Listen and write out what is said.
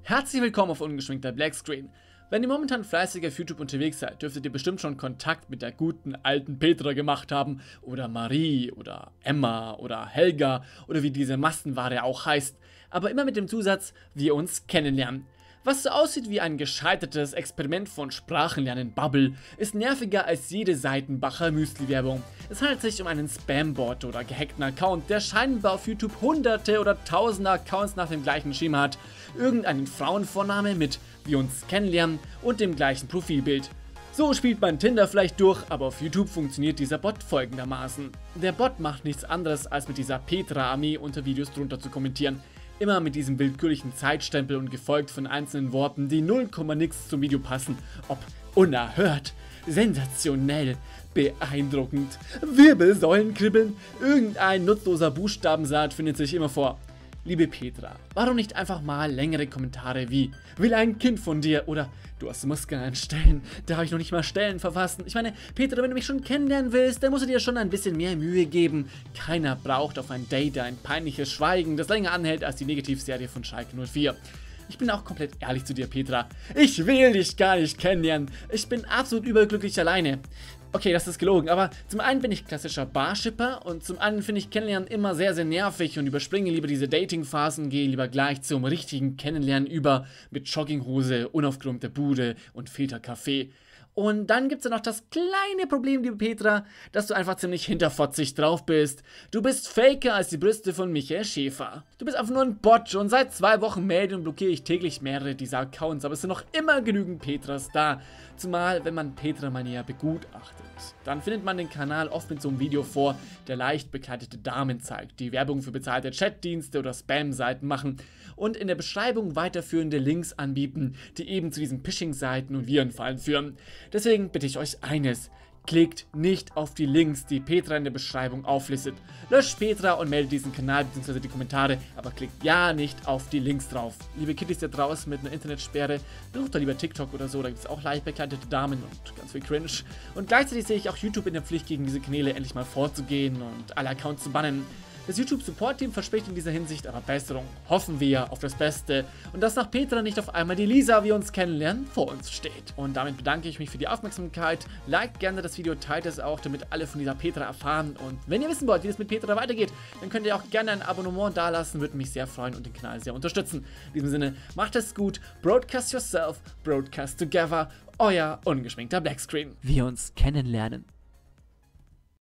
Herzlich willkommen auf ungeschminkter Blackscreen. Wenn ihr momentan fleißig auf YouTube unterwegs seid, dürftet ihr bestimmt schon Kontakt mit der guten alten Petra gemacht haben oder Marie oder Emma oder Helga oder wie diese Massenware auch heißt, aber immer mit dem Zusatz, wir uns kennenlernen. Was so aussieht wie ein gescheitertes Experiment von Sprachenlernen-Bubble, ist nerviger als jede Seitenbacher Müsli-Werbung. Es handelt sich um einen Spam-Bot oder gehackten Account, der scheinbar auf YouTube hunderte oder tausende Accounts nach dem gleichen Schema hat, irgendeinen Frauenvorname mit wir uns kennenlernen und dem gleichen Profilbild. So spielt man Tinder vielleicht durch, aber auf YouTube funktioniert dieser Bot folgendermaßen. Der Bot macht nichts anderes, als mit dieser Petra-Armee unter Videos drunter zu kommentieren. Immer mit diesem willkürlichen Zeitstempel und gefolgt von einzelnen Worten, die 0,nix zum Video passen. Ob unerhört, sensationell, beeindruckend, Wirbelsäulen kribbeln, irgendein nutzloser Buchstabensaat findet sich immer vor. Liebe Petra, warum nicht einfach mal längere Kommentare wie will ein Kind von dir oder du hast Muskeln an Stellen, darf ich noch nicht mal Stellen verfassen. Ich meine, Petra, wenn du mich schon kennenlernen willst, dann musst du dir schon ein bisschen mehr Mühe geben. Keiner braucht auf ein Date ein peinliches Schweigen, das länger anhält als die Negativserie von Schalke 04. Ich bin auch komplett ehrlich zu dir, Petra. Ich will dich gar nicht kennenlernen. Ich bin absolut überglücklich alleine. Okay, das ist gelogen, aber zum einen bin ich klassischer Barshipper und zum anderen finde ich Kennenlernen immer sehr, sehr nervig und überspringe lieber diese Dating-Phasen, gehe lieber gleich zum richtigen Kennenlernen über mit Jogginghose, unaufgeräumter Bude und Filterkaffee. Und dann gibt es ja noch das kleine Problem, liebe Petra, dass du einfach ziemlich hinterfotzig drauf bist. Du bist faker als die Brüste von Michael Schäfer. Du bist einfach nur ein Bot und seit 2 Wochen melde und blockiere ich täglich mehrere dieser Accounts, aber es sind noch immer genügend Petras da. Zumal, wenn man Petra mal näher begutachtet. Dann findet man den Kanal oft mit so einem Video vor, der leicht bekleidete Damen zeigt, die Werbung für bezahlte Chatdienste oder Spam-Seiten machen und in der Beschreibung weiterführende Links anbieten, die eben zu diesen Phishing-Seiten und Virenfallen führen. Deswegen bitte ich euch eines. Klickt nicht auf die Links, die Petra in der Beschreibung auflistet. Löscht Petra und meldet diesen Kanal bzw. die Kommentare, aber klickt ja nicht auf die Links drauf. Liebe Kitties da draußen mit einer Internetsperre, besucht doch lieber TikTok oder so, da gibt es auch leicht bekleidete Damen und ganz viel Cringe. Und gleichzeitig sehe ich auch YouTube in der Pflicht, gegen diese Kanäle endlich mal vorzugehen und alle Accounts zu bannen. Das YouTube-Support-Team verspricht in dieser Hinsicht aber Besserung. Hoffen wir auf das Beste und dass nach Petra nicht auf einmal die Lisa, wir uns kennenlernen, vor uns steht. Und damit bedanke ich mich für die Aufmerksamkeit. Liked gerne das Video, teilt es auch, damit alle von dieser Petra erfahren. Und wenn ihr wissen wollt, wie es mit Petra weitergeht, dann könnt ihr auch gerne ein Abonnement dalassen, würde mich sehr freuen und den Kanal sehr unterstützen. In diesem Sinne, macht es gut, broadcast yourself, broadcast together, euer ungeschminkter Blackscreen. Wir uns kennenlernen.